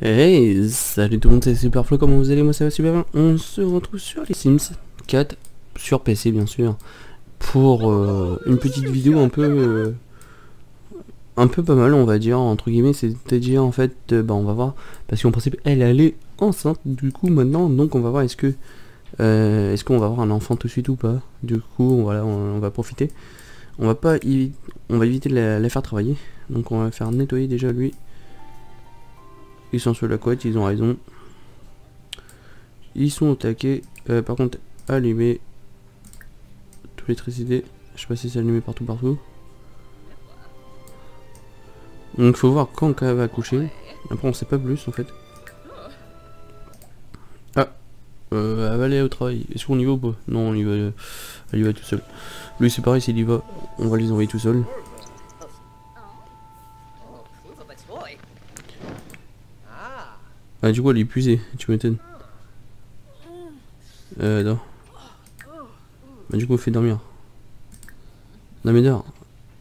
Hey, salut tout le monde, c'est Superflo, comment vous allez? Moi ça va super bien. On se retrouve sur les Sims 4, sur PC bien sûr, pour une petite vidéo un peu pas mal on va dire, entre guillemets, c'est-à-dire en fait, bah on va voir, parce qu'en principe elle est enceinte du coup maintenant, donc on va voir est-ce qu'on va avoir un enfant tout de suite ou pas. Du coup voilà, on va profiter, on va pas on va éviter de la faire travailler, donc on va faire nettoyer déjà lui. Ils sont sur la couette, ils ont raison. Ils sont au taquet. Par contre, allumer toute l'électricité. Je sais pas si c'est allumé partout. Donc faut voir quand elle va accoucher. Après on sait pas plus en fait. Ah, elle va aller au travail. Est-ce qu'on y va ou pas? Non, on y va. Elle y va tout seul. Lui c'est pareil, s'il y va, on va les envoyer tout seul. Ah du coup elle est épuisée, tu m'étonnes. Non. Bah du coup on fait dormir. Non mais dors.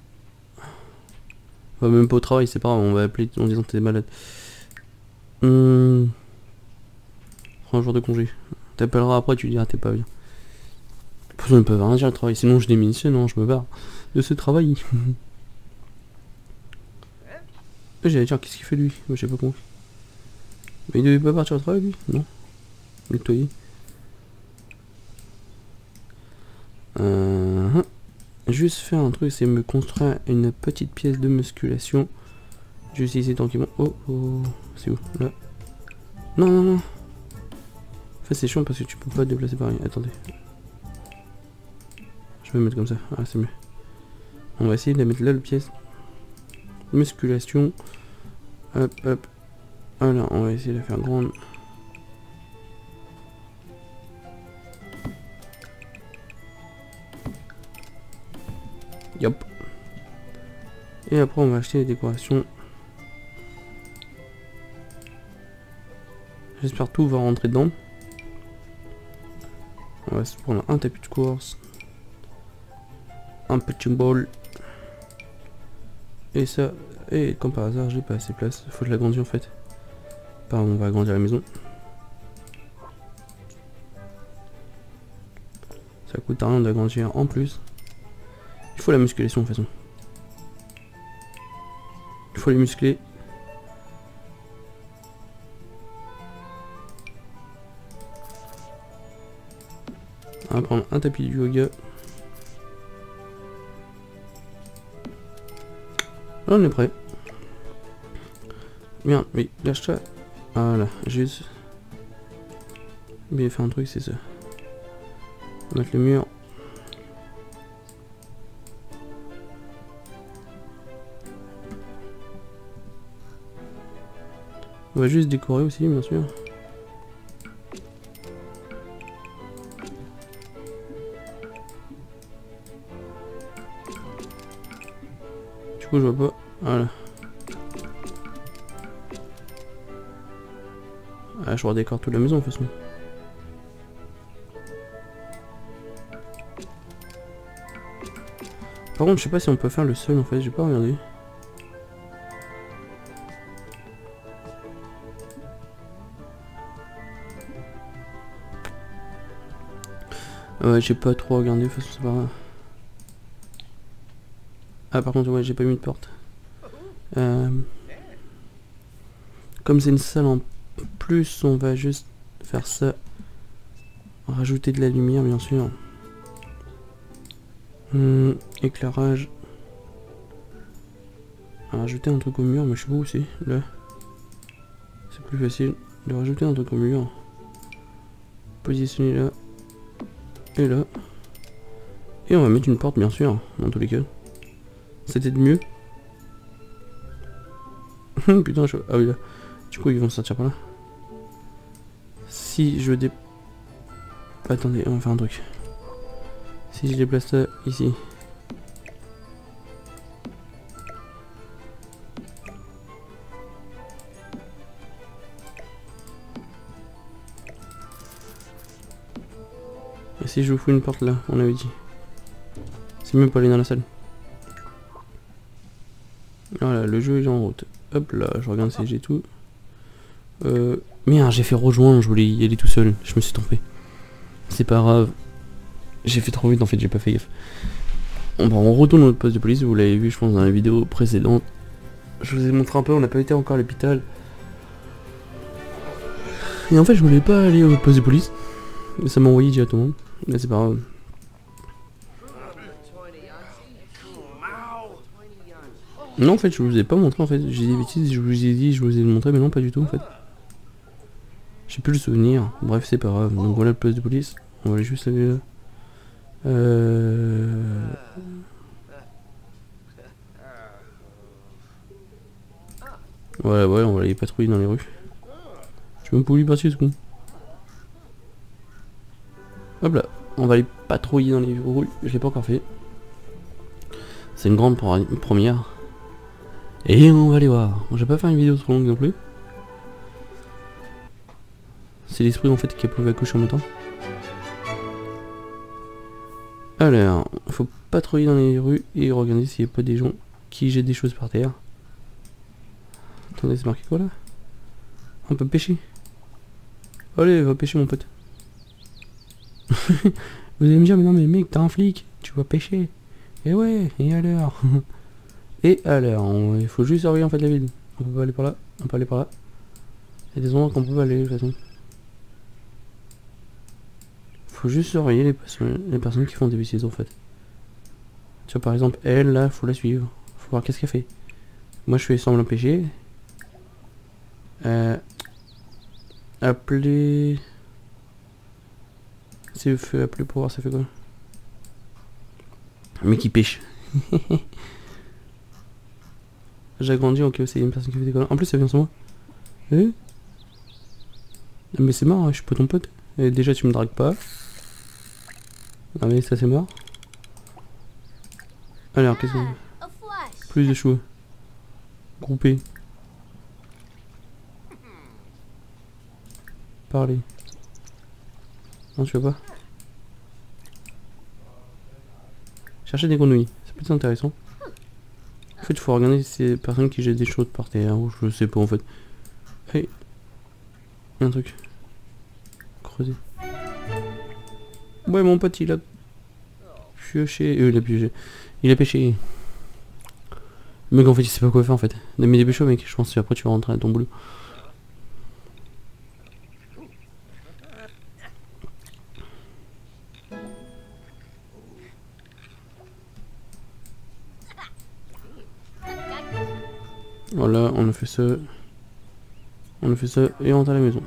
On va même pas au travail, c'est pas grave, on va appeler en disant que t'es malade. Prends un jour de congé. T'appelleras après, tu diras t'es pas bien. Ils ne peuvent rien dire le travail, sinon je démissionne, non, je me barre de ce travail. J'allais dire, qu'est-ce qu'il fait lui? Moi j'ai pas compris. Mais il devait pas partir au travail lui? Non. Nettoyer. Juste faire un truc, c'est me construire une petite pièce de musculation. Juste ici tranquillement. Oh oh, c'est où? Là. Non non non. En fait c'est chiant parce que tu peux pas te déplacer pareil. Attendez. Je vais me mettre comme ça. Ah c'est mieux. On va essayer de la mettre là, la pièce. Musculation. Hop hop. Voilà, on va essayer de la faire grande. Yop. Et après on va acheter les décorations. J'espère tout va rentrer dedans. On va se prendre un tapis de course. Un petit ball. Et ça. Et comme par hasard j'ai pas assez de place. Faut que je l'agrandisse en fait. Pardon, on va agrandir la maison. Ça coûte rien d'agrandir en plus. Il faut la musculation de toute façon. Il faut les muscler. On va prendre un tapis de yoga. Là on est prêt. Bien, oui, lâche ça. Voilà, juste. Bien faire un truc, c'est ça. Mettre le mur. On va juste décorer aussi, bien sûr. Du coup, je vois pas. Voilà. Ah, je redécore toute la maison de toute façon. Par contre, je sais pas si on peut faire le sol en fait, j'ai pas regardé. Ouais, j'ai pas trop regardé, de toute façon, c'est pas grave. Ah, par contre, ouais, j'ai pas mis de porte. Comme c'est une salle en plus, on va juste faire ça. Rajouter de la lumière, bien sûr. Éclairage. Rajouter un truc au mur, mais je sais pas où c'est. Là. C'est plus facile de rajouter un truc au mur. Positionner là. Et là. Et on va mettre une porte, bien sûr, dans tous les cas. C'était de mieux. Putain, ah oui, là. Du coup, ils vont sortir par là. Si je Attendez, on va faire un truc. Si je déplace ça ici. Et si je vous fous une porte là, on avait dit. C'est mieux pour aller dans la salle. Voilà, le jeu est en route. Hop là, je regarde si j'ai tout. Merde, j'ai fait rejoindre, je voulais y aller tout seul, je me suis trompé. C'est pas grave. J'ai fait trop vite en fait, j'ai pas fait gaffe. On retourne à notre poste de police, vous l'avez vu je pense dans la vidéo précédente. Je vous ai montré un peu, on n'a pas été encore à l'hôpital. Et en fait je voulais pas aller au poste de police. Mais ça m'a envoyé directement. Mais c'est pas grave. Non en fait je vous ai pas montré en fait. J'ai des bêtises, je vous ai dit, je vous ai montré mais non pas du tout en fait. J'ai plus le souvenir. Bref c'est pas grave. Donc voilà le poste de police. On va aller juste aller là. Voilà, ouais, on va aller patrouiller dans les rues. Je suis même pas voulu partir ce con. Hop là, on va aller patrouiller dans les rues. Je l'ai pas encore fait. C'est une grande première. Et on va aller voir. Je vais pas faire une vidéo trop longue non plus. C'est l'esprit en fait qui a prouvé à couche en même temps. Alors, faut patrouiller dans les rues et regarder s'il n'y a pas des gens qui jettent des choses par terre. Attendez, c'est marqué quoi là? On peut pêcher. Allez, va pêcher mon pote. Vous allez me dire, mais non mais mec, t'es un flic, tu vas pêcher. Et ouais, et alors? Et alors, il faut juste surveiller en fait la ville. On peut pas aller par là, on peut aller par là. Il y a des endroits qu'on peut pas aller de toute façon. Faut juste surveiller les personnes qui font des bêtises en fait. Tu vois par exemple, elle là, faut la suivre. Faut voir qu'est-ce qu'elle fait. Moi je fais semblant pêcher. Appeler... C'est le feu appeler pour voir ça fait quoi. Mais qui pêche. J'ai agrandi, ok, c'est une personne qui fait des conneries. En plus ça vient sur moi. Non mais c'est marrant, hein, je suis pas ton pote. Et déjà tu me dragues pas. Ah mais ça c'est mort. Alors qu'est-ce que... Plus de cheveux. Groupés. Parler. Non tu veux pas. Chercher des grenouilles, ça peut être intéressant. En fait il faut regarder ces personnes qui jettent des choses par terre, ou je sais pas en fait. Hey. Un truc. Creuser. Ouais mon pote il a pioché. Il a pioché. Il a pêché. Le mec en fait il sait pas quoi faire en fait. Mais des péchos mec, je pense que après tu vas rentrer à ton boulot. Voilà, on a fait ça. On a fait ça et on rentre à la maison.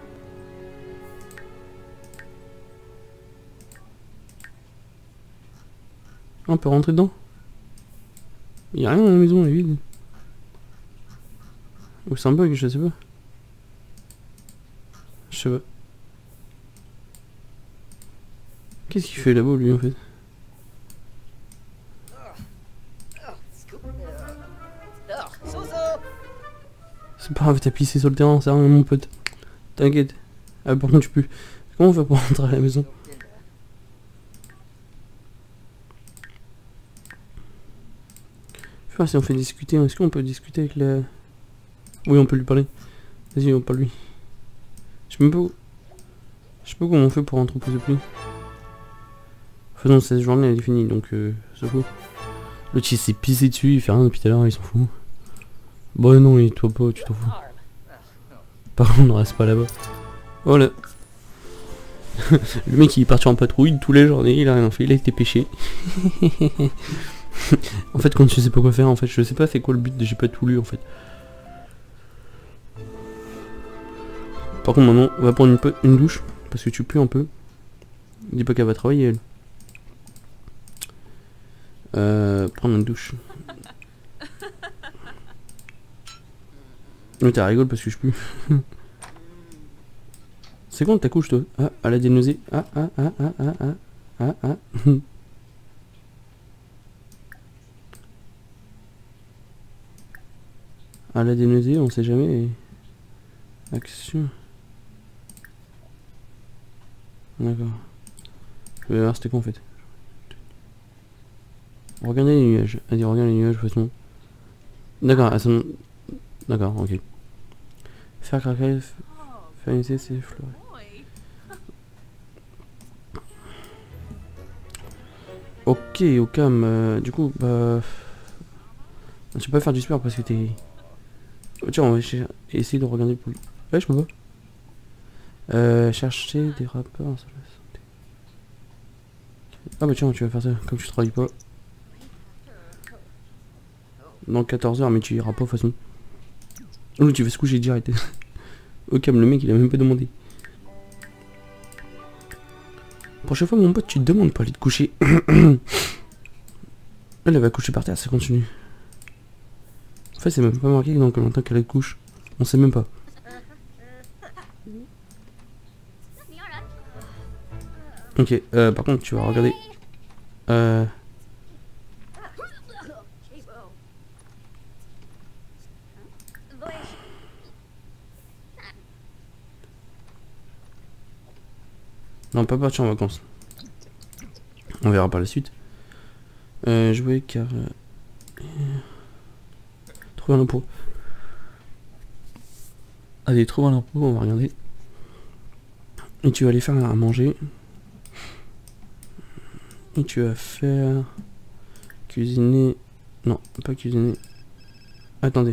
On peut rentrer dedans. Il y a rien dans la maison, elle est vide. Ou c'est un bug, je sais pas. Je sais pas. Qu'est-ce qu'il fait là-bas lui en fait? C'est pas grave, t'as pissé sur le terrain, c'est rien mon pote. T'inquiète. Ah par contre tu peux. Comment on fait pour rentrer à la maison? Je sais pas si on fait discuter, est-ce qu'on peut discuter avec la... Oui on peut lui parler. Vas-y on parle lui. Je sais même pas... Je sais pas comment on fait pour rentrer au poste de pluie. Enfin non, cette journée elle est finie donc c'est fou. L'autre il s'est pissé dessus, il fait rien depuis tout à l'heure, il s'en fout. Bon non, et toi pas, tu t'en fous. Par contre on ne reste pas là-bas. Voilà. Le mec il est parti en patrouille tous les journées, il a rien fait, il a été pêché. En fait quand tu sais pas quoi faire, en fait je sais pas c'est quoi le but, j'ai pas tout lu en fait. Par contre maintenant on va prendre une douche, parce que tu pues un peu. Dis pas qu'elle va travailler elle. Prendre une douche. Mais t'as rigolé parce que je pue. C'est quand ta couche toi? Ah, elle a des nausées. Ah. Elle a des nausées, on sait jamais. Action. D'accord. Je vais voir c'était quoi en fait. Regardez les nuages. Allez, regarde les nuages de toute façon. D'accord, elles sont... D'accord, ok. Faire craquer, faire initier, c'est fleurer. Ok, au calme. Du coup, bah... Tu peux pas faire du sport parce que t'es... Tiens, on va essayer de regarder le pool. Ouais, je me vois. Chercher des rapports sur la santé. Ah bah tiens, tu vas faire ça, comme tu travailles pas. Dans 14 heures, mais tu iras pas de toute façon. Oh, tu vas se coucher direct. Au calme, le mec il a même pas demandé. Prochaine fois, mon pote, tu te demandes pas aller te coucher. Elle va coucher par terre, ça continue. En fait, c'est même pas marqué dans combien de temps qu'elle couche. On sait même pas. Ok, par contre, tu vas regarder. Non, pas partir en vacances. On verra par la suite. Jouer car... trouver un impôt. Allez, trouver un impôt, on va regarder. Et tu vas aller faire à manger. Et tu vas faire... Cuisiner... Non, pas cuisiner. Attendez.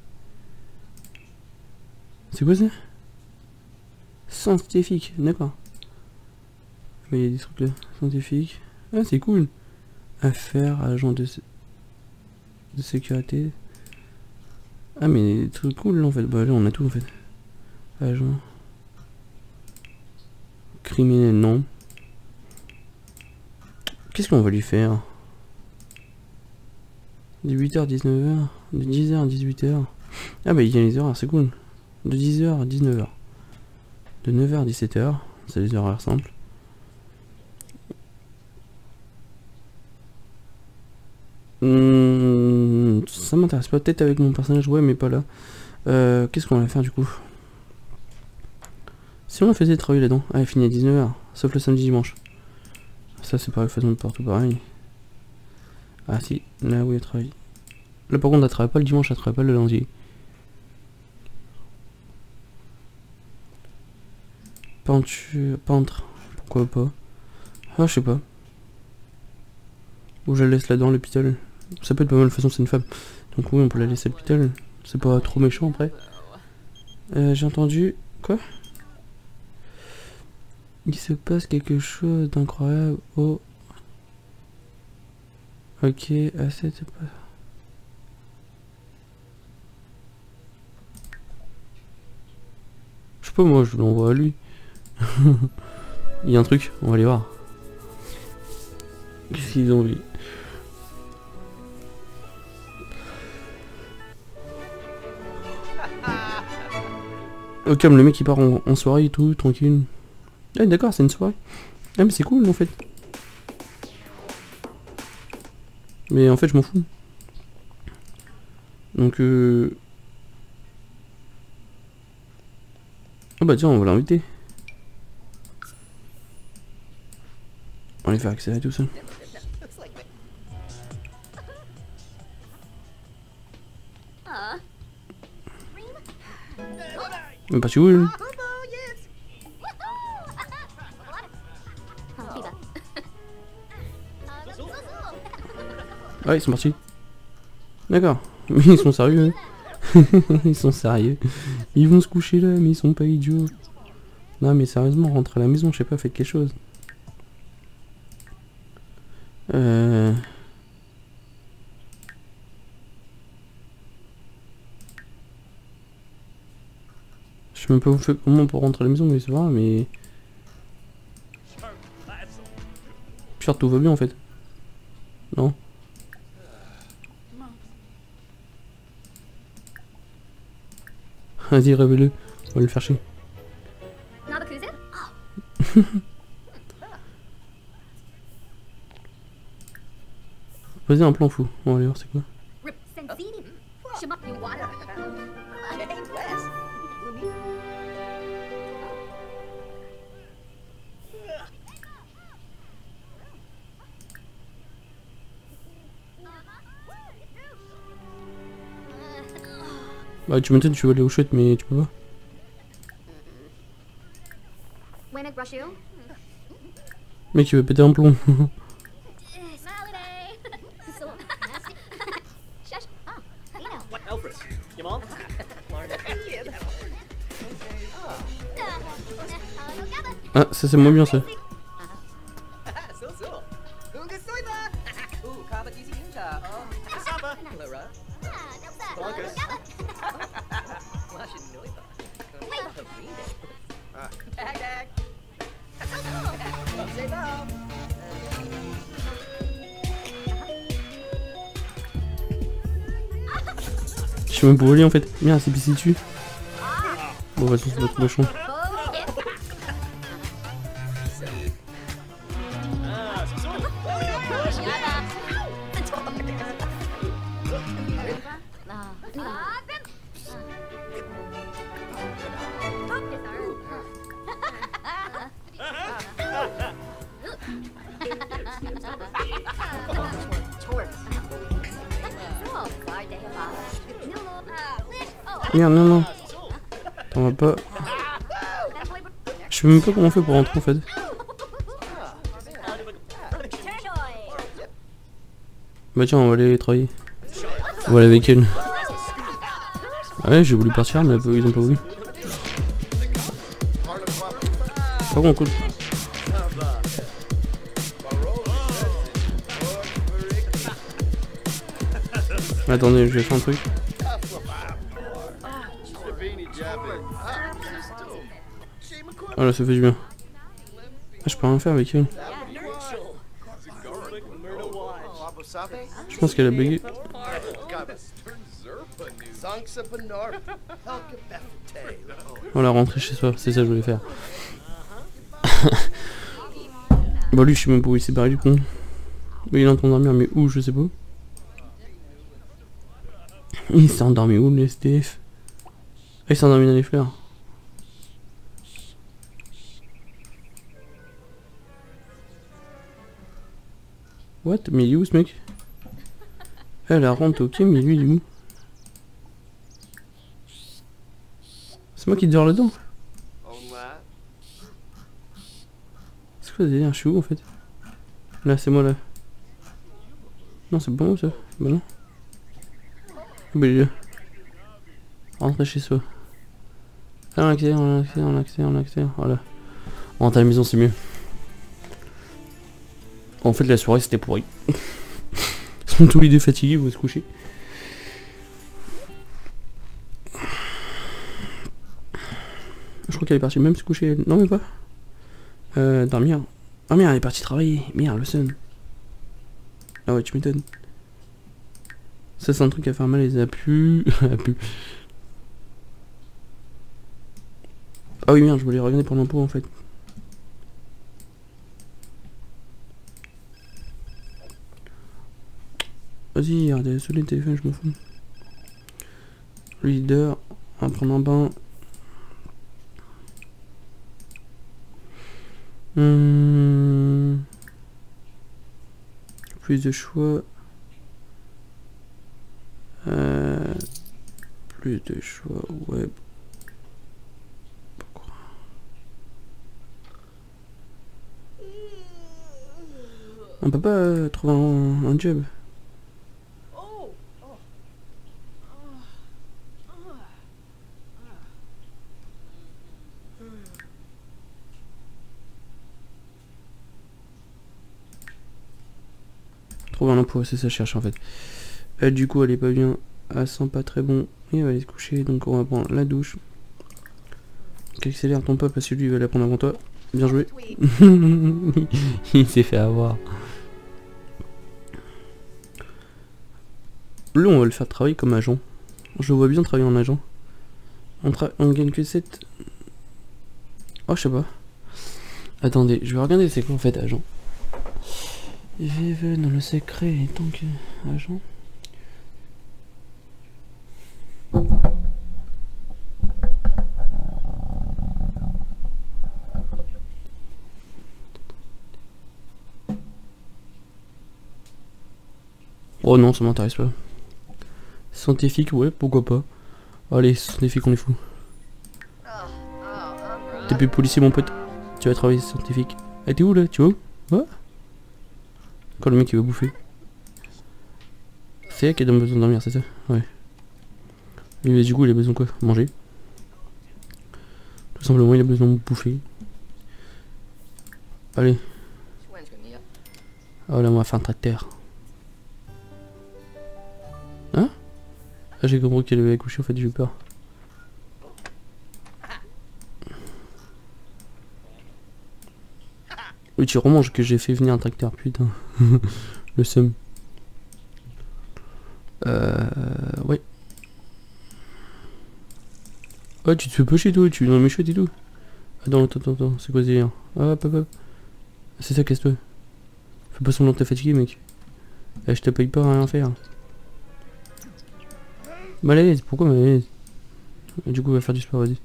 C'est quoi ça? Scientifique, d'accord. Mais il y a des trucs là, scientifiques. Ah, c'est cool. Affaires, agent de sécurité. Ah, mais des trucs cool là en fait. Bah là, on a tout en fait. Agent. Criminel, non. Qu'est-ce qu'on va lui faire? 18h, 19h. De 10h à 18h. Ah, bah il y a les horaires, c'est cool. De 10h à 19h. De 9h à 17h. C'est les horaires simples. Ça m'intéresse pas. Peut-être avec mon personnage, ouais, mais pas là. Qu'est-ce qu'on va faire du coup? Si on faisait travailler là-dedans. Ah, elle finit à 19h. Sauf le samedi dimanche. Ça, c'est pareil, façon de partout pareil. Ah, si. Là où elle travaille. Là, par contre, elle travaille pas le dimanche, elle travaille pas le lundi. Peintre. Pourquoi pas? Ah, je sais pas. Ou je la laisse là-dedans, l'hôpital. Ça peut être pas mal, de toute façon, c'est une femme. Donc, oui, on peut la laisser à l'hôpital. C'est pas trop méchant après. J'ai entendu. Quoi? Il se passe quelque chose d'incroyable. Oh. Ok, assez, c'est pas. Je sais pas, moi, je l'envoie à lui. Il y a un truc, on va aller voir. Qu'est-ce qu'ils ont vu? Au calme, le mec il part en soirée et tout, tranquille. Ah d'accord, c'est une soirée. Ah mais c'est cool en fait. Mais en fait je m'en fous. Donc ah bah tiens, on va l'inviter. On va lui faire accélérer tout ça. Mais pas tu où? Ah ils sont partis. D'accord. Mais ils sont sérieux. Hein. Ils sont sérieux. Ils vont se coucher là, mais ils sont pas idiots. Non mais sérieusement, rentre à la maison, je sais pas, faites quelque chose. Je sais même pas comment pour rentrer à la maison, mais c'est vrai, mais... Pierre, tout va bien en fait. Non? Vas-y, réveille-le. On va le faire chier. Vas-y, un plan fou. On va aller voir c'est quoi. Bah tu m'étonnes, tu veux aller aux chouettes mais tu peux pas. Mec, il veut péter un plomb. Ah, ça c'est moins bien ça. Je sais même pas où aller en fait. Merde, c'est pissé dessus. Bon, vas-y, c'est notre cochon. Merde, non, non. T'en vas pas. Je sais même pas comment on fait pour rentrer en fait. Bah tiens, on va aller travailler. On va aller avec elle. Ouais, j'ai voulu partir, mais ils ont pas voulu. Par contre, cool. Attendez, je vais faire un truc. Ah là, ça fait du bien. Ah, je peux rien faire avec elle. Je pense qu'elle a bugué. On l'a rentré chez soi, c'est ça que je voulais faire. Bah lui, je sais même pas où il s'est barré du con. Mais il est en train de dormir, mais où, je sais pas. Il s'est endormi où, le SDF? Ah, il s'est endormi dans les fleurs. What? Mais il est où ce mec? Elle a rentre, ok, mais lui il est où? C'est moi qui dors là-dedans? C'est quoi ce délire? Je suis où en fait? Là, c'est moi là. Non, c'est pas moi ça. Bah non. Bah il est là. Rentrer chez soi. Ah, on accélère, on accélère, on accélère, on accélère. Voilà. On rentre à la maison, c'est mieux. En fait, la soirée c'était pourri. Ils sont tous les deux fatigués, ils vont se coucher. Je crois qu'elle est partie même se coucher. Non, mais pas. Dormir. Ah merde, elle est partie travailler. Merde, le sun. Ah ouais, tu m'étonnes. Ça, c'est un truc à faire mal, les a pu. Ah oui, merde, je voulais regarder pour l'impôt en fait. Vas-y, regardez, sur les téléphones, je m'en fous. Leader, on va prendre un bain. Plus de choix. Plus de choix web. Pourquoi? On peut pas trouver un job. Trouver un emploi, c'est ça que je cherche en fait. Elle du coup elle est pas bien, elle sent pas très bon et elle va aller se coucher, donc on va prendre la douche. Accélère ton pas parce que lui il va la prendre avant toi. Bien joué. Il s'est fait avoir. Lui on va le faire travailler comme agent. Je vois bien travailler en agent. On gagne que 7. Oh je sais pas. Attendez, je vais regarder c'est quoi en fait agent. Vive dans le secret tant que agent. Oh non, ça m'intéresse pas. Scientifique, ouais, pourquoi pas. Allez, scientifique, on est fou. T'es plus policier, mon pote. Tu vas travailler scientifique. Ah t'es où là? Tu vas où? Ouais. Quand le mec il va bouffer. C'est elle qui a besoin de dormir, c'est ça? Ouais. Et du coup il a besoin de quoi? Manger. Tout simplement il a besoin de bouffer. Allez. Oh là on va faire un tracteur. Hein? Ah j'ai compris qu'elle avait accouché, en fait j'ai eu peur. Oui tu remanges que j'ai fait venir un tracteur, putain. Le seum. Ouais. Ouais tu te fais pocher tout, tu es dans mes chiottes et tout. Attends, c'est quoi ce délire? Hop hop hop. C'est ça, casse-toi. Fais pas semblant de te fatiguer mec. Je te paye pas à rien faire. Malaise, pourquoi malaise? Du coup on va faire du sport, vas-y.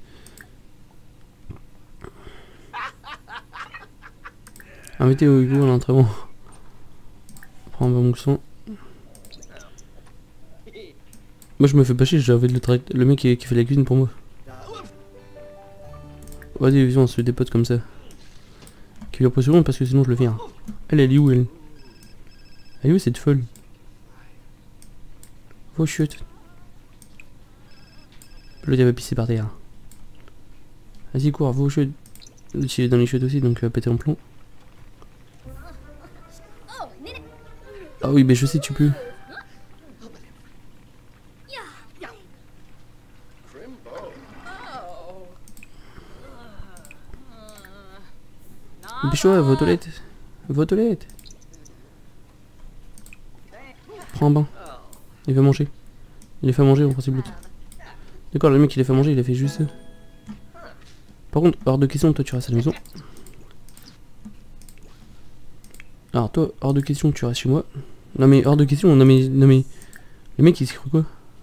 Invitez au Hugo à l'entraînement. Prends un bon son. Moi je me fais pas chier, j'avais le mec qui fait la cuisine pour moi. Vas-y, viens, on se fait des potes comme ça. Qui lui souvent parce que sinon je le viens. Elle est où elle? Elle est où cette folle? Oh chut. L'autre il va pisser par terre. Vas-y cours, va au chute. L'autre il est dans les chutes aussi donc il va péter en plomb. Ah oui mais je sais tu peux. Dépêche-toi, va aux toilettes. Va aux toilettes. Prends un bain. Il va manger. Il est fait à manger en principe l'autre. D'accord, le mec il est fait à manger, il a fait juste ça. Par contre, hors de question, toi tu restes à la maison. Alors toi, hors de question, tu restes chez moi. Non mais hors de question, non mais... Le mec il se cru quoi?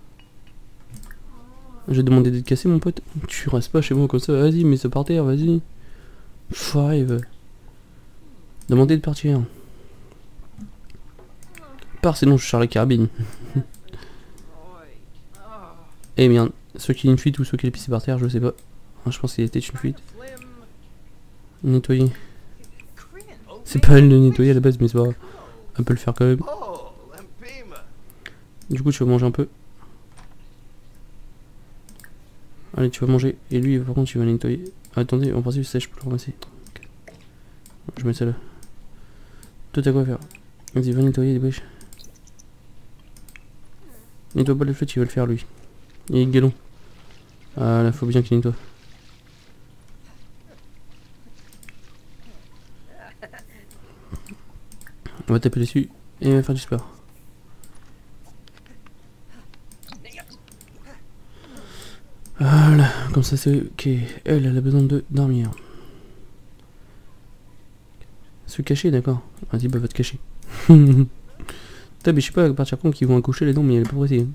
J'ai demandé d'être cassé mon pote. Tu restes pas chez moi comme ça, vas-y, mets ça par terre, vas-y. Five. Demandez de partir. Pars sinon je sors la carabine. Eh bien, soit qu'il y ait une fuite ou soit qu'il est pissé par terre, je sais pas. Je pense qu'il était une fuite. Nettoyer. C'est pas elle de nettoyer à la base, mais c'est pas grave. Elle peut le faire quand même. Du coup, tu vas manger un peu. Allez, tu vas manger. Et lui, par contre, tu vas nettoyer. Ah, attendez, en principe, ça, je peux le ramasser. Okay. Je mets ça là. Toi, t'as quoi à faire? Vas-y, va nettoyer, dépêche. Nettoie pas le flotte, il va le faire lui. Il est galon. Ah là, faut bien qu'il nettoie. On va taper dessus et on va faire du sport. Voilà, comme ça c'est ok. Elle a besoin de dormir. Se cacher, d'accord. Vas-y, bah va te cacher. Putain, mais je sais pas à partir quand qu'ils vont accoucher les dents, mais elle est pas pressée.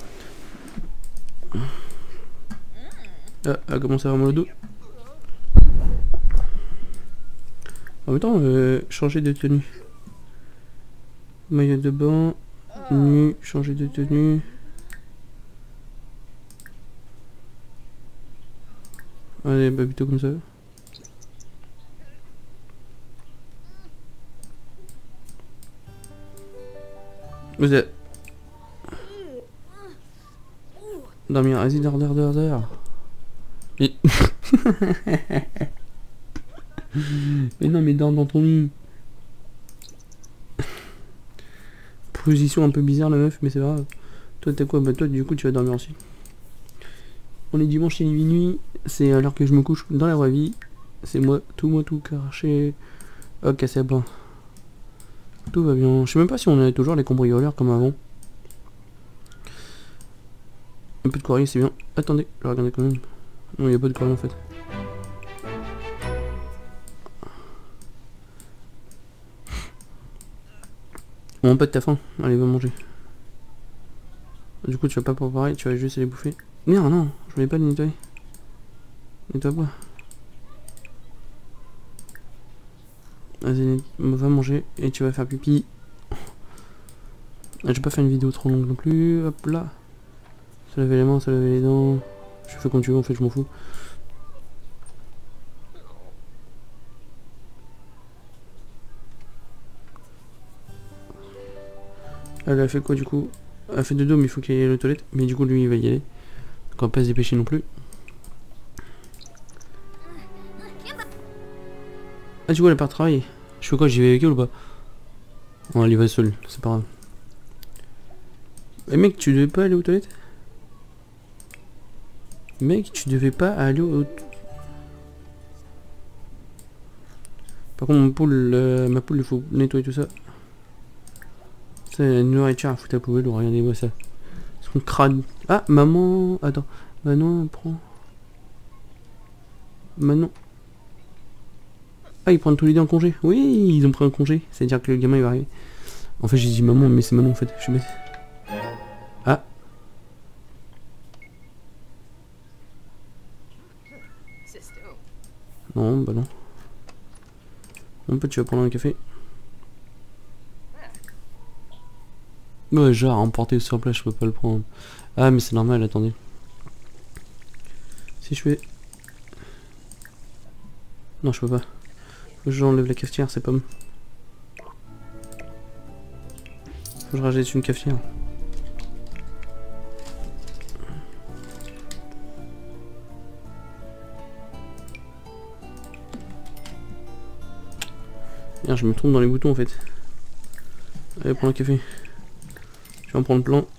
Ah, elle commence à avoir mal au dos. En même temps, changer de tenue. Maillot de bain, nu, changer de tenue. Allez, bah plutôt comme ça. Vous êtes... Dormir, vas-y, dors. Mais... mais non, mais dors dans ton lit. Position un peu bizarre la meuf, mais c'est pas grave. Toi t'as quoi? Bah toi du coup tu vas dormir aussi. On est dimanche, il est minuit, c'est à l'heure que je me couche dans la vraie vie. C'est moi tout craché. Ok, c'est bon. Tout va bien. Je sais même pas si on est toujours les cambrioleurs comme avant. Un peu de courrier c'est bien. Attendez, je regardais quand même. Non, il n'y a pas de courrier en fait. Bon pote, t'as faim. Allez, va manger. Du coup, tu vas pas préparer, tu vas juste aller bouffer. Merde, non, je voulais pas les nettoyer. Nettoie pas. Vas-y, va manger et tu vas faire pipi. Je vais pas faire une vidéo trop longue non plus. Hop là. Se laver les mains, se laver les dents. Je fais comme tu veux, en fait, je m'en fous. Elle a fait quoi du coup? Elle a fait dodo mais il faut qu'elle aille aux toilettes. Mais du coup lui il va y aller. Donc on va pas se dépêcher non plus. Ah du coup elle part travailler. Je fais quoi? J'y vais avec elle ou pas? Bon elle y va seule, c'est pas grave. Mais mec tu devais pas aller aux toilettes? Mec tu devais pas aller aux... Par contre mon poule, ma poule il faut nettoyer tout ça. C'est la nourriture à foutre à la poubelle, regardez-moi ça. Son crâne. Ah maman. Attends. Manon prend. Manon. Ah ils prennent tous les deux en congé. Oui ils ont pris un congé. C'est-à-dire que le gamin il va arriver. En fait j'ai dit maman mais c'est Manon en fait. Je suis bête. Ah. Non bah non. Mon pote tu vas prendre un café. Ouais genre emporter sur place je peux pas le prendre. Ah mais c'est normal attendez. Si je fais... Non je peux pas. Faut que j'enlève la cafetière c'est pas bon. Faut que je rajoute une cafetière. Merde, je me trompe dans les boutons en fait. Allez, prends un café. Je vais en prendre plein.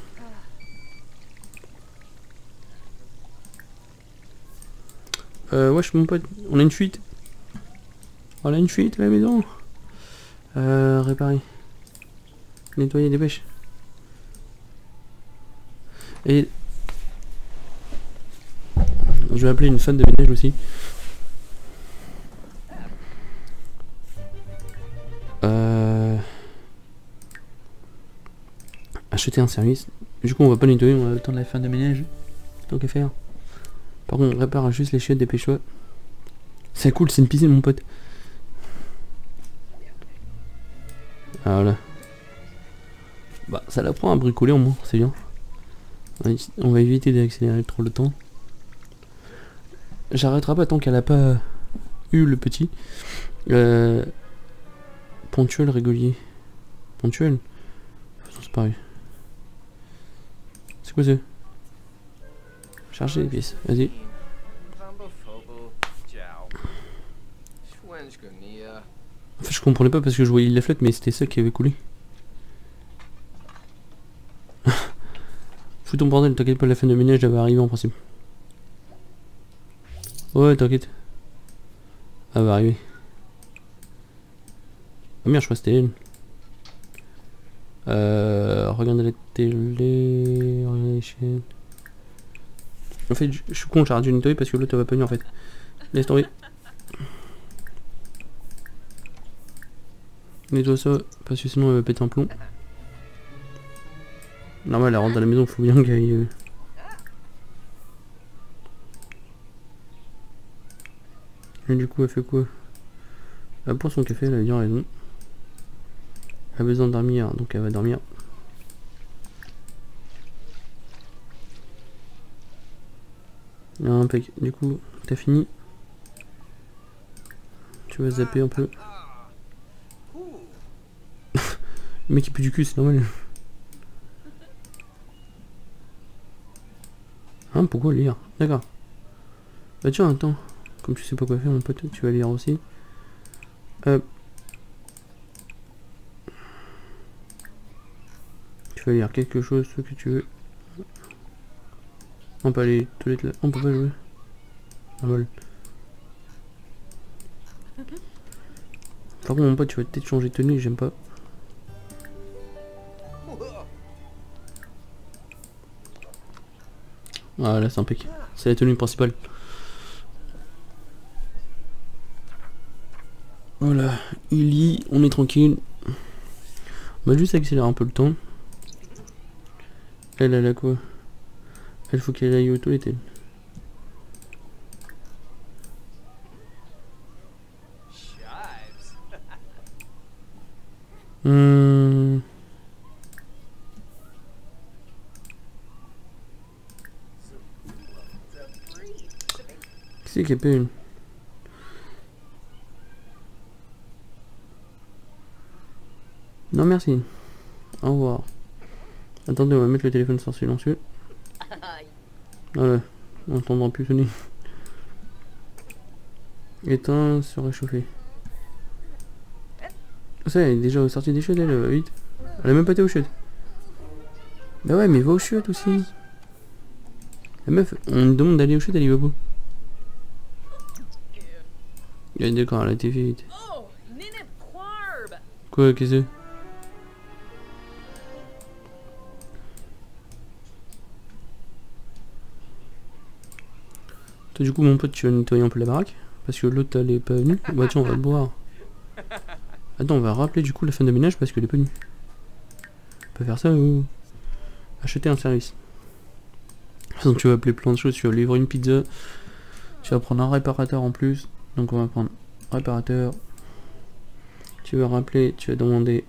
Wesh mon pote, on a une fuite. On a une fuite à la maison. Réparer. Nettoyer, dépêche. Et... je vais appeler une femme de ménage aussi. Acheter un service. Du coup on va pas nettoyer, on va attendre la fin de ménage. Tant qu'à faire. Par contre on répare juste les chiottes, dépêche-toi. C'est cool, c'est une piscine mon pote. Ah voilà. Bah ça la prend à bricoler au moins, c'est bien. On va éviter d'accélérer trop le temps. J'arrêterai pas tant qu'elle a pas eu le petit. Ponctuel, régulier. Ponctuel. C'est pareil. C'est quoi ça? Charger les pièces, vas-y. En fait je comprenais pas parce que je voyais la flotte mais c'était ça qui avait coulé. Fous ton bordel, t'inquiète pas, la fin de ménage elle va arriver en principe. Ouais t'inquiète. Elle va arriver. Ah merde je crois que c'était elle. Regardez la télé, regardez les chaînes. En fait je suis con, j'ai arrêté de nettoyer parce que l'autre va pas venir en fait. Laisse tomber. Nettoie ça parce que sinon elle va péter un plomb. Normal elle rentre dans la maison, faut bien qu'elle aille... Et du coup elle fait quoi? Elle boit son café, elle a bien raison. Elle a besoin de dormir, donc elle va dormir. Impec. Du coup, t'as fini. Tu vas zapper un peu. Le mec il pue du cul, c'est normal. Hein, pourquoi lire? D'accord. Bah tiens, attends. Comme tu sais pas quoi faire, mon pote, tu vas lire aussi. Tu vas lire quelque chose, ce que tu veux. On peut aller aux toilettes là. On peut pas jouer. Ah vol. Par contre mon pote tu vas peut-être changer de tenue, j'aime pas. Ah là c'est impeccable. C'est la tenue principale. Voilà, il lit, on est tranquille. On va juste accélérer un peu le temps. Elle a quoi? Elle faut qu'elle aille aux toilettes elle. Qui c'est qui appelle? Non merci. Au revoir. Attendez, on va mettre le téléphone sur silencieux. Voilà, on n'entendra plus sonner. Éteint, se réchauffer. Ça, elle est déjà sortie des chiottes, elle, vite. Elle a même pas été aux chiottes. Bah ouais, mais va aux chiottes aussi. La meuf, on lui demande d'aller aux chiottes, elle y va pas. D'accord, elle a été fait vite. Quoi, qu'est-ce que c'est? Toi, du coup, mon pote, tu vas nettoyer un peu la baraque. Parce que l'autre, elle est pas venue. Bah tiens, on va le boire. Attends, on va rappeler du coup la femme de ménage parce qu'elle est pas venue. On peut faire ça ou acheter un service. De toute façon, tu vas appeler plein de choses. Tu vas livrer une pizza. Tu vas prendre un réparateur en plus. Donc on va prendre réparateur. Tu vas rappeler, tu vas demander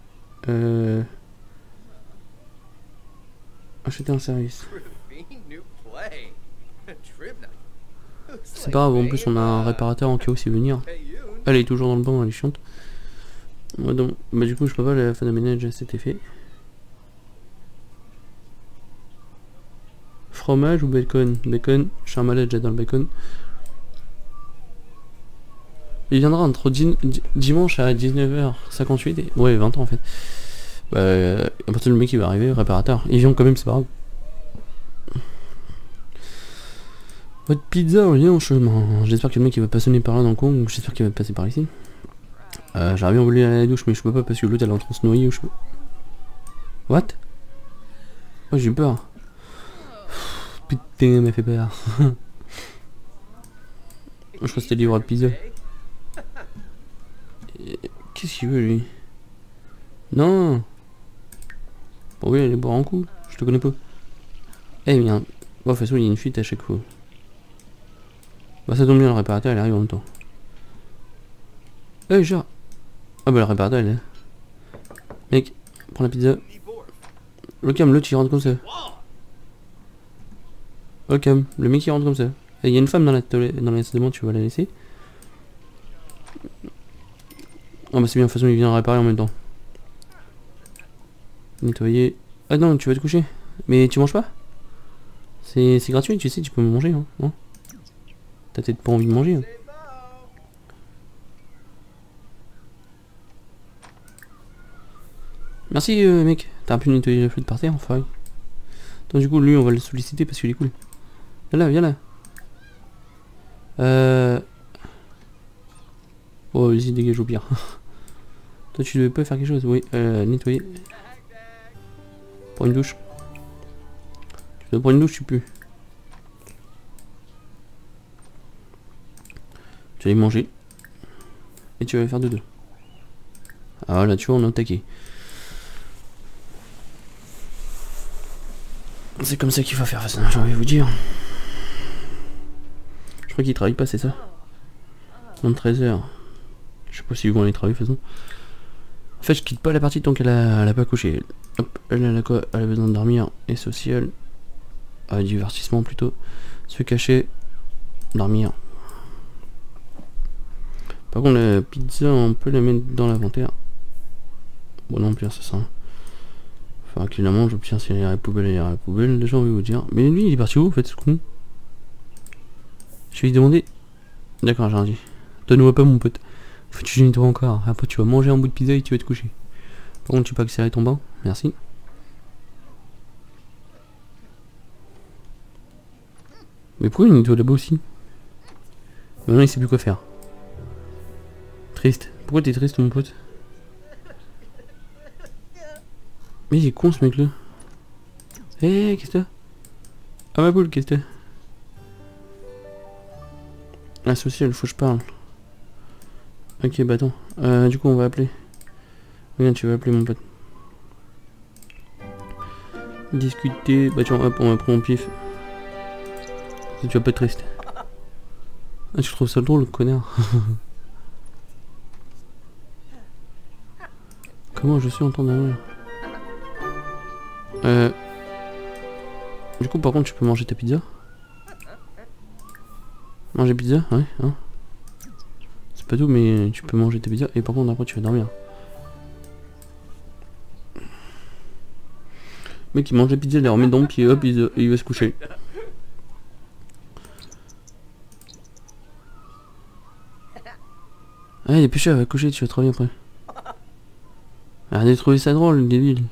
acheter un service. C'est pas grave, en plus on a un réparateur en cas où c'est venir. Elle est toujours dans le banc, elle est chiante. Ouais, donc, bah du coup je peux pas, la fin de ménage c'était fait. Fromage ou bacon? Bacon, je suis un malade, j'adore le bacon. Il viendra entre dimanche à 19h58 et... Ouais, 20 ans en fait. Bah, à partir du mec qui va arriver, réparateur. Il vient quand même, c'est pas grave. Votre pizza en lien en chemin. J'espère que le mec il va pas sonner par là dans le coin, ou j'espère qu'il va passer par ici. J'aurais bien voulu aller à la douche, mais je peux pas parce que l'autre elle est en train de se noyer ou je peux. What? Oh, j'ai eu peur. Putain, elle m'a fait peur. Je crois que c'était le livreur de pizza. Qu'est-ce qu'il veut lui? Non. Bon oui, allez boire un coup, je te connais pas. Eh mais bon, de toute façon il y a une fuite à chaque fois. Bah ça tombe bien, le réparateur il arrive en même temps. Eh genre. Ah bah le réparateur il est là. Mec, prends la pizza. Le cam, l'autre il rentre comme ça. Le cam, le mec il rentre comme ça. Il y a une femme dans la toilette, dans la salle de bain, tu vas la laisser. Oh bah c'est bien, de toute façon il vient réparer en même temps. Nettoyer. Ah non, tu vas te coucher. Mais tu manges pas? C'est gratuit, tu sais, tu peux manger, hein, non? T'as peut-être pas envie de manger. Hein. Merci mec, t'as un peu nettoyé la flotte par terre, enfin. Donc du coup lui on va le solliciter parce qu'il est cool. Viens là, viens là. Oh vas-y dégage au pire. Toi tu devais pas faire quelque chose, oui, nettoyer. Prends une douche. Tu dois prendre une douche, tu pues. Tu vas aller manger. Et tu vas faire dodo. Ah voilà, tu vois, on est au taquet. C'est comme ça qu'il faut faire ça, j'ai envie de vous dire. Je crois qu'il travaille pas, c'est ça? 23h. Je sais pas si ils vont aller travailler de toute façon. En fait, je quitte pas la partie tant qu'elle a pas couché. Hop, elle a quoi? Elle a besoin de dormir et social. Divertissement plutôt. Se cacher. Dormir. Par contre, la pizza, on peut la mettre dans l'inventaire. Bon, non, pire, c'est ça. Enfin, qu'il la mange, ou bien si elle est à la poubelle, elle est à la poubelle. Déjà, on va vous dire. Mais lui, il est parti où, en fait, ce con? Je vais lui demander. D'accord, j'ai rien dit. Donne-moi pas, mon pote. Faut que tu nettoies encore. Après, tu vas manger un bout de pizza et tu vas te coucher. Par contre, tu peux accélérer ton bain. Merci. Mais pourquoi il nettoie là-bas aussi? Maintenant, il sait plus quoi faire. Triste. Pourquoi t'es triste, mon pote? Mais il est con, ce mec-là. Eh, qu'est-ce que t'as? Ah, ma boule, qu'est-ce que t'as? La sociale, faut que je parle. Ok, bah attends. Du coup, on va appeler. Regarde, tu vas appeler mon pote. Discuter. Bah tiens, hop, on va prendre mon pif. Tu vas pas être triste. Ah, tu trouves ça drôle, connard? Comment je suis en temps derrière? Du coup, par contre, tu peux manger ta pizza. Manger pizza, ouais, hein. C'est pas tout, mais tu peux manger ta pizza. Et par contre, après, tu vas dormir. mec il mange la pizza, il la remet dans le pied, hop, il va se coucher. Ah, dépêche, elle va coucher, tu vas trop bien après. Arrête de trouver ça drôle, le débile.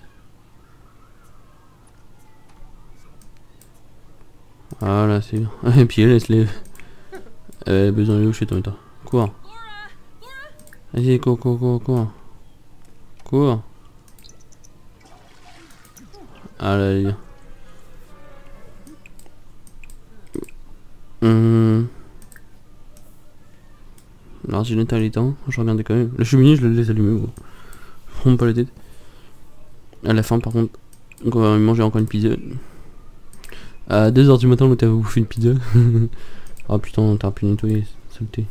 Voilà, c'est bien. Et puis elle se lève. Elle a besoin d'aller au chute en même temps. Cours. Vas-y, cours, cours, cours, cours. Cours. Ah là, elle est bien. L'ordinateur il est éteint, je regardais quand même. La cheminée je la laisse allumer. Bon. Prends pas la tête. À la fin par contre, donc on va manger encore une pizza. À 2h du matin, l'autre a bouffé une pizza. Ah putain, t'as pu nettoyer, saleté.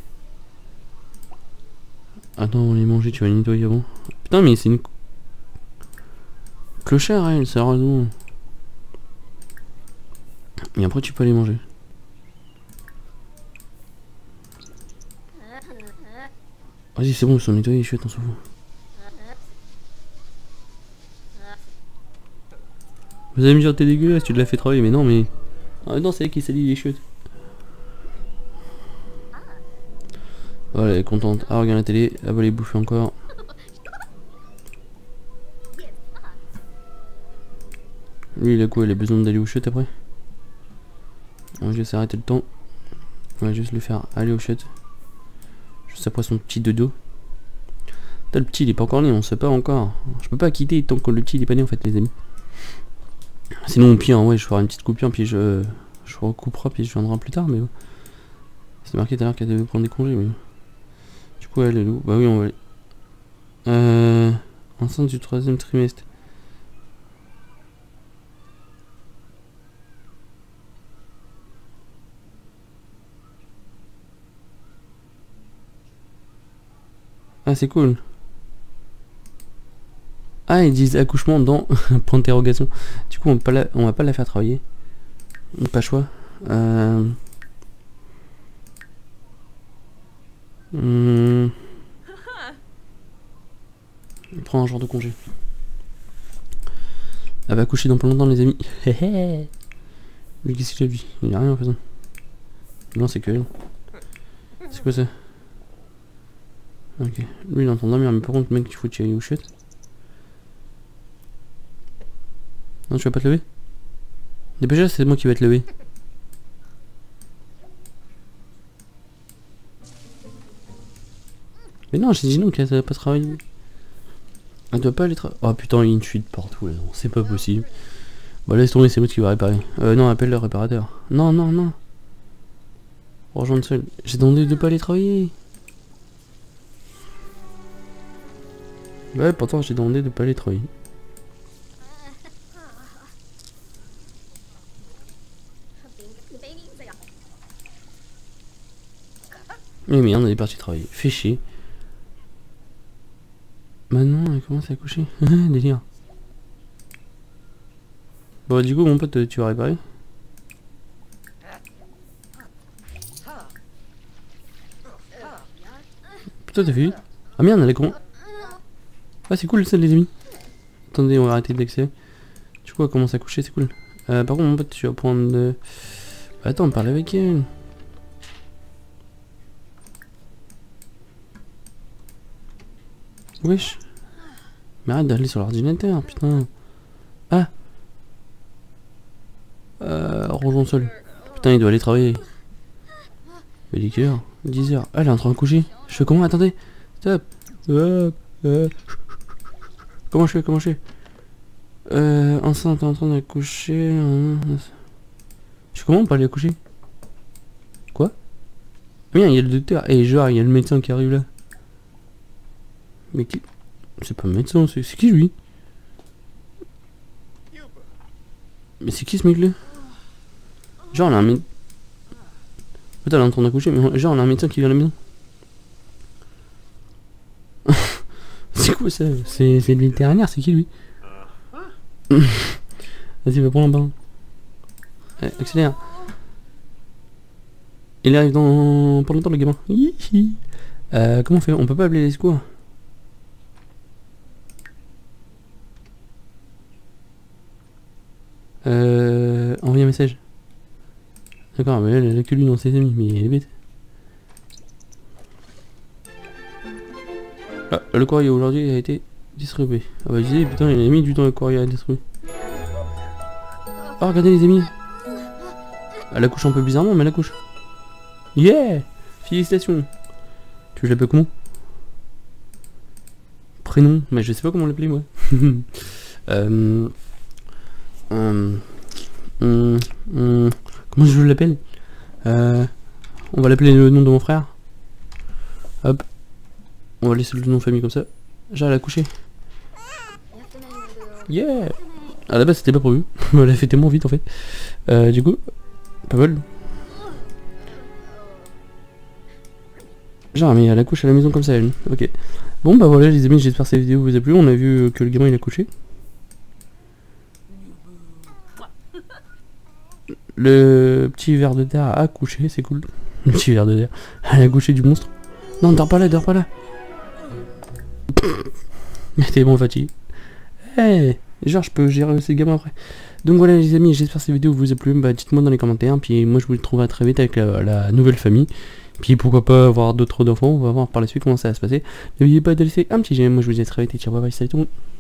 Attends, on les manger, tu vas les nettoyer avant. Putain, mais c'est une clochère, elle, sérieusement. Et après, tu peux les manger. Vas-y, c'est bon, ils sont nettoyés, les chiottes, on s'en fout. Vous allez me dire, t'es dégueulasse, tu te l'as fait travailler, mais non, mais. Ah non, c'est elle qui salit les chiottes. Voilà, elle est contente. Ah, regarde la télé, elle va les bouffer encore. Lui, il a quoi? Il a besoin d'aller aux chiottes après? On va juste arrêter le temps. On va juste le faire aller aux chiottes. Juste après son petit dodo. Le petit, il est pas encore né, on sait pas encore. Je peux pas quitter tant que le petit il est pas né en fait, les amis. Sinon, au pire, ouais, je ferai une petite coupure, puis je recouperai, puis je viendrai plus tard, mais bon. C'est marqué tout à l'heure qu'elle devait prendre des congés, mais. Du coup, elle est où? Bah oui, on va aller. Enceinte du 3e trimestre. Ah, c'est cool. Ah, ils disent accouchement dans point d'interrogation. Du coup, on va pas la faire travailler. Pas choix. On prend un jour de congé. Elle va accoucher dans pas longtemps, les amis. Mais qu'est-ce qu'il a lui? Il a rien en faisant. Non, c'est que elle. C'est quoi ça? Ok. Lui, il est en train de dormir, mais par contre, mec, il faut que tu ailles au chiottes. Non, tu vas pas te lever? Dépêche, c'est moi qui vais te lever. Mais non, j'ai dit non, qu'elle va pas travailler. Elle doit pas aller travailler. Oh putain, il y a une fuite partout là, c'est pas possible. Bah laisse tomber, c'est l'autre qui va réparer. Non, appelle le réparateur. Non, non, non. Rejoindre seul. J'ai demandé de pas aller travailler. Ouais, pourtant j'ai demandé de pas aller travailler. Mais merde, elle est partie travailler. Fais chier. Maintenant, elle commence à coucher. Délire. Bon, du coup, mon pote, tu vas réparer? Putain, t'as fait vite. Ah merde, elle est comment? Ah, c'est cool ça, les amis. Attendez, on va arrêter d'accéder. Du coup, elle commence à coucher, c'est cool. Par contre, mon pote, tu vas prendre. Attends, on parle avec elle. Wesh. Mais arrête d'aller sur l'ordinateur, putain. Ah. Rejoins seul. Putain, il doit aller travailler. Il est quelle heure? 10h. Ah, elle est en train de coucher. Je fais comment? Attendez. Stop. Comment je fais? Comment je fais? Enceinte en train d'accoucher. Je fais comment pour aller accoucher? Quoi? Bien, il y a le docteur. Et genre, il y a le médecin qui arrive là. Mais qui? C'est pas le médecin, c'est qui lui? Mais c'est qui ce mec là? Genre, on a un médecin. Putain, elle est en train d'accoucher, mais genre, on a un médecin qui vient à la maison. C'est quoi ça? C'est le vétérinaire, c'est qui lui? Vas-y, va prendre un bain. Allez, accélère. Il arrive dans pas longtemps, le gamin. Comment on fait? On peut pas appeler les secours? Envoyer un message. D'accord, mais elle a que lui dans ses amis, mais elle est bête. Ah, le courrier aujourd'hui a été distribué. Ah bah je disais, putain, il a mis du temps le courrier à distribuer. Oh, regardez les amis. Elle accouche un peu bizarrement, mais elle accouche. Yeah! Félicitations. Tu veux que je l'appelle comment? Prénom? Mais je sais pas comment l'appeler moi. Comment je l'appelle? On va l'appeler le nom de mon frère. Hop. On va laisser le nom de famille comme ça. J'arrive à coucher. Yeah! À la base c'était pas prévu. Elle a fait tellement vite en fait. Du coup, pas mal. Genre mais elle accouche à la maison comme ça elle. Ok. Bon bah voilà les amis, j'espère que cette vidéo vous a plu. On a vu que le gamin il a couché. Le petit ver de terre a couché, c'est cool. Le petit ver de terre. Elle a couché du monstre. Non, dors pas là, dors pas là. Mais t'es bon fatigué. Hey, genre je peux gérer ces gamins après. Donc voilà les amis, j'espère que cette vidéo vous a plu. Bah dites-moi dans les commentaires. Puis moi je vous retrouverai très vite avec la nouvelle famille. Puis pourquoi pas avoir d'autres enfants. On va voir par la suite comment ça va se passer. N'oubliez pas de laisser un petit j'aime. Moi je vous dis à très vite et ciao bye bye, salut tout le monde.